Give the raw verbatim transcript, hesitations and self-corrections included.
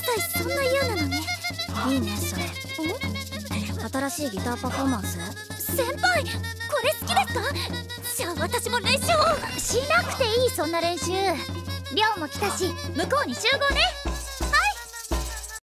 そんな嫌なのに。 いいねそれ。新しいギターパフォーマンス。 先輩これ好きですか？じゃあ私も練習を。しなくていいそんな練習。亮も来たし向こうに集合ね。